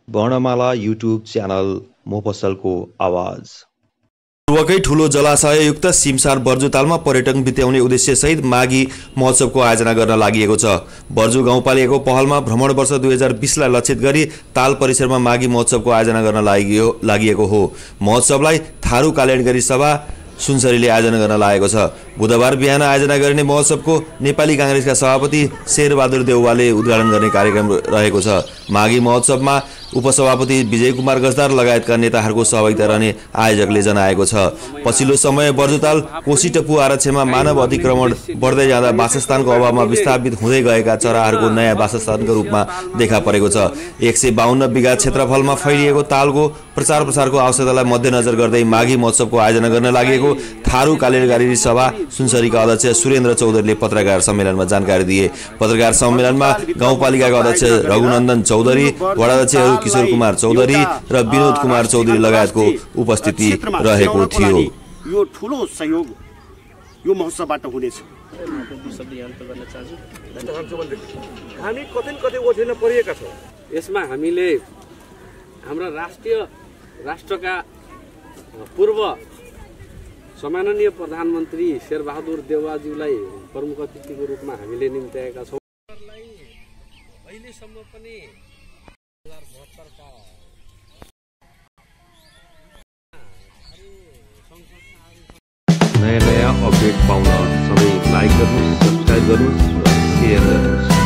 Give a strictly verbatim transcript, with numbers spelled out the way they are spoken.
वर्णमाला YouTube channel मोफसलको आवाज। पूर्वकै ठूलो जलाशययुक्त सिमसार बर्जु तालमा पर्यटन बित्याउने उद्देश्यसहित माघी महोत्सवको आयोजना गर्न लागि छ। बर्जु गाउँपालिकाको पहलमा भ्रमण वर्ष दुई हजार बीसलाई लक्षित गरी ताल परिसरमा माघी महोत्सवको आयोजना गर्न लागि हो। महोत्सवलाई थारू कालेडगरी सभा सुनसरीले आयोजना गर्न लागेको छ। बुधबार बिहान आयोजना गरिने महोत्सवको नेपाली कांग्रेसका सभापति शेरबहादुर देउवाले उद्घाटन गर्ने कार्यक्रम रहेको छ। माघी महोत्सवमा उपसभापति विजय कुमार गजदार लगायतका नेताहरूको सहभागिता रहने आयोजकले जनाएको छ। पछिल्लो समय बर्जुताल कोशी टप्पु आरक्षमा मानव अतिक्रमण बढ्दै जाँदा वासस्थानको अभावमा विस्थापित हुँदै गएका चराहरूको नयाँ वासस्थानको रूपमा देखा परेको छ। एक सय बाहन्न बिघा क्षेत्रफलमा फैलिएको तालको प्रचार प्रसारको आवश्यकतालाई मध्यनजर गर्दै माघी महोत्सवको आयोजना गर्न लागेको थारू कालेडगरी सभा सुनसरीका अध्यक्ष सुरेन्द्र चौधरीले पत्रकार सम्मेलनमा जानकारी दिए। पत्रकार सम्मेलनमा गाउँपालिकाका अध्यक्ष रघुनन्दन चौधरी, वडाध्यक्षहरू किशोर कुमार चौधरी र विनोद कुमार चौधरी लगायतको उपस्थिति रहेको थियो। यो ठूलो सहयोग यो महोत्सवबाट हुनेछ। हामी कतै कतै ओठेन परिएका छौँ। यसमा हामीले हाम्रा राष्ट्रिय राष्ट्रका पूर्व सम्माननीय प्रधानमन्त्री शेरबहादुर देउवाज्यूलाई प्रमुख अतिथिको रूपमा हामीले निम्त्याएका छौँ। अहिलेसम्म पनि नयाँ नयाँ अपडेट पाउन सबै लाइक गर्नुहोस्, सब्स्क्राइब गर्नुहोस् र सेयर गर्नुहोस्।